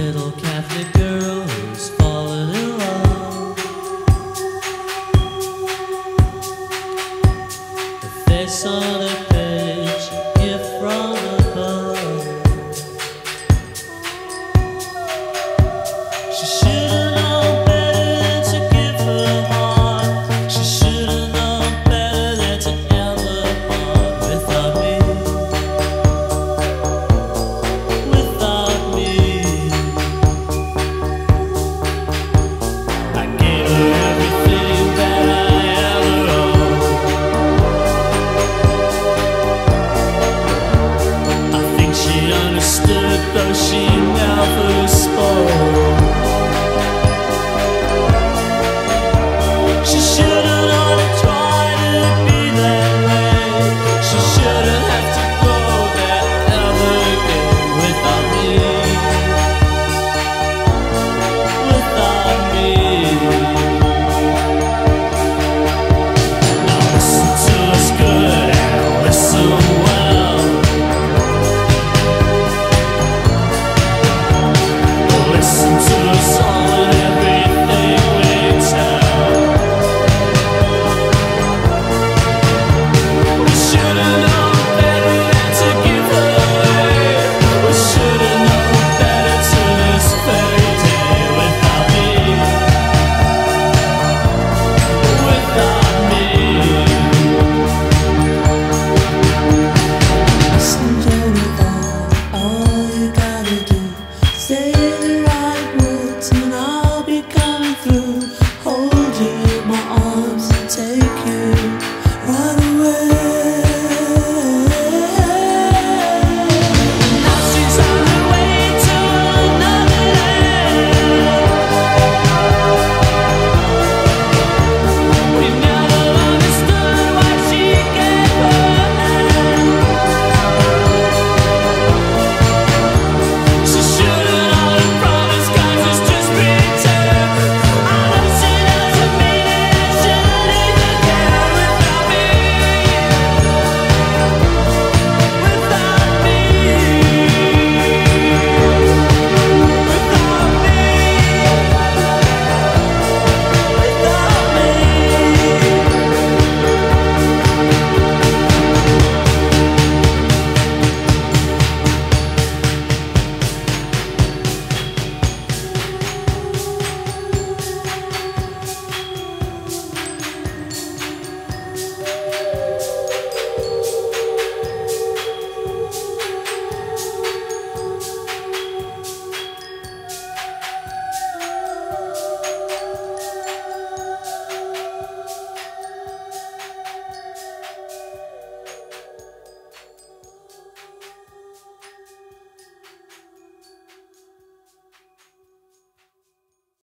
little Catholic girl who's fallen in love. The face on a page, a gift from above. She should've known better than to give her heart. She should've known better than to ever part without me. Without me, I gave her everything that I ever owned. I think she understood, though she never spoke. She should've known to try to be that way. She shouldn't have to go there ever again without me. Without me. Now listen to us good and listen well. Listen to us all and everything we tell. We should've known better than to give her away. We should've known better to this very day without me. Without me. Listen, Johnny, all you gotta do, say it